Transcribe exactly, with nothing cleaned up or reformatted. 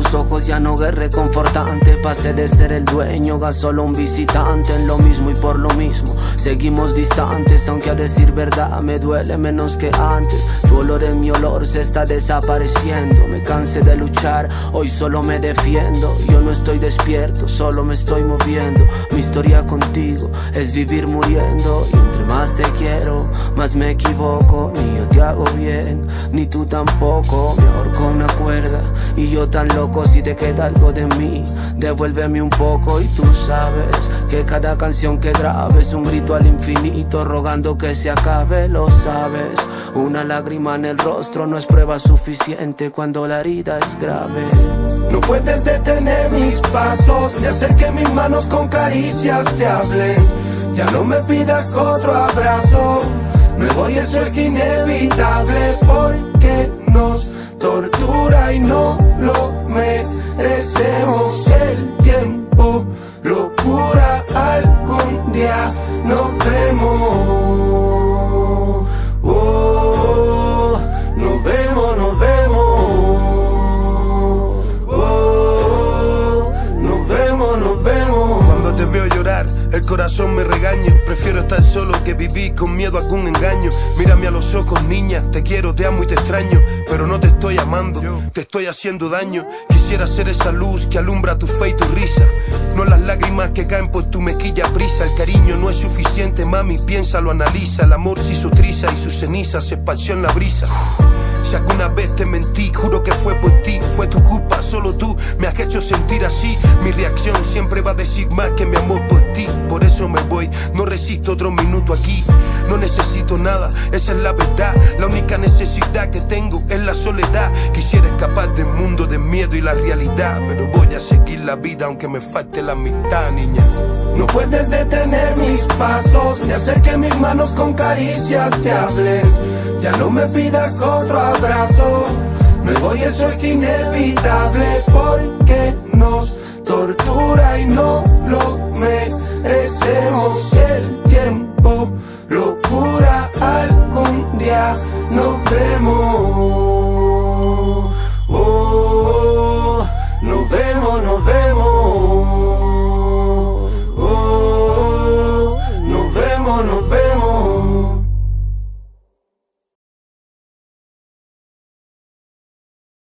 tus ojos ya no es reconfortante. Pasé de ser el dueño a solo un visitante. En lo mismo y por lo mismo seguimos distantes, aunque a decir verdad me duele menos que antes. Tu olor en mi olor se está desapareciendo. Me cansé de luchar, hoy solo me defiendo. Yo no estoy despierto, solo me estoy moviendo. Mi historia contigo es vivir muriendo. Y entre más te quiero, más me equivoco. Ni yo te hago bien, ni tú tampoco. Me ahorco una cuerda y yo tan loco. Si te queda algo de mí, devuélveme un poco. Y tú sabes que cada canción que grabes es un grito al infinito, rogando que se acabe, lo sabes. Una lágrima en el rostro no es prueba suficiente cuando la herida es grave. No puedes detener mis pasos, ni hacer que mis manos con caricias te hablen. Ya no me pidas otro abrazo, me voy, eso es inevitable, porque nos tortura y no lo merecemos. El tiempo lo cura, algún día nos vemos. Oh, nos vemos, nos vemos. Oh, nos vemos, nos vemos. Cuando te veo llorar, el corazón me regaña. Prefiero estar solo que vivir con miedo a algún engaño. Mírame a los ojos, niña, te quiero, te amo y te extraño, pero no te estoy amando, te estoy haciendo daño. Quisiera ser esa luz que alumbra tu fe y tu risa, no las lágrimas que caen por tu mejilla brisa. El cariño no es suficiente, mami, piénsalo, analiza. El amor se hizo triza y sus cenizas se esparció en la brisa. Si alguna vez te mentí, juro que fue por ti, fue tu culpa, solo tú me has hecho sentir así. Mi reacción siempre va a decir más que mi amor por ti. Por eso me voy, no resisto otro minuto aquí. No necesito nada, esa es la verdad. La única necesidad que tengo es la soledad. Quisiera escapar del mundo del miedo y la realidad, pero voy a seguir la vida aunque me falte la mitad, niña. No puedes detener mis pasos, ni hacer que mis manos con caricias te hablen. Ya no me pidas otro abrazo, me voy, eso es inevitable.